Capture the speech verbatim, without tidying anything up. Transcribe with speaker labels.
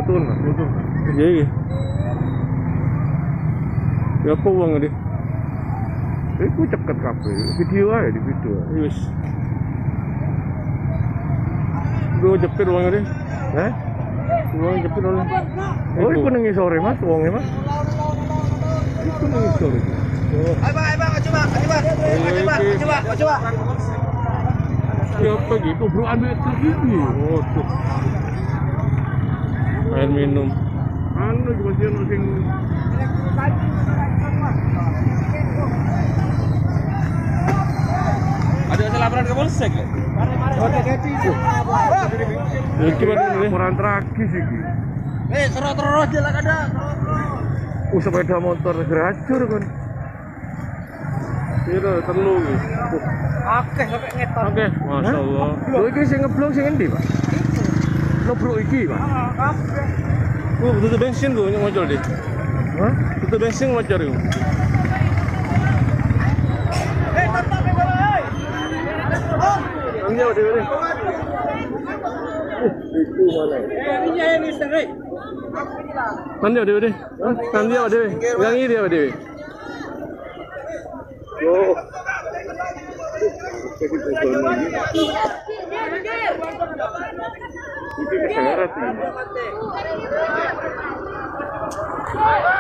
Speaker 1: fotoin Mas, foto. Iya iya. Ya apa uang ini? Eh, ku ceket kabeh. Video aja di video. Wis. Gue jepit uang ini. Hah? Uang jepit uang. Oh, itu nengi sore Mas, uangnya Mas. Itu nengi sore. Oh.
Speaker 2: Ayo Bang, ayo Bang, coba, coba. Coba, coba, coba.
Speaker 1: Ya apa gitu, bro, ambil tergigi. Oh, tuh. Air minum. Anu juga sih ono sing
Speaker 2: ada hasil laporan ke polsek ya?
Speaker 1: Iki laporan tragis iki.
Speaker 2: Eh, terus-terus aja lah kada.
Speaker 1: Uh, sepeda motor geracur kan. Piro telu iki.
Speaker 2: Akeh sampai ngetor.
Speaker 1: Oke, masyaallah. Lho iki sing ngeblong sing endi, Pak? Ngeblok iki, Pak.
Speaker 2: Akeh.
Speaker 1: Oh, butuh bensin gue yang ngocol deh. Hah? Butuh bensin ngocor itu.
Speaker 2: Eh, tetap ya bola, hei. Oh,
Speaker 1: Nanti apa deh? Itu mana?
Speaker 2: eh, ini ya mister, hei.
Speaker 1: Nanti apa deh? Nanti apa deh? Yang ini apa deh? Oh. Jadi betul ini. Itu keseret ini.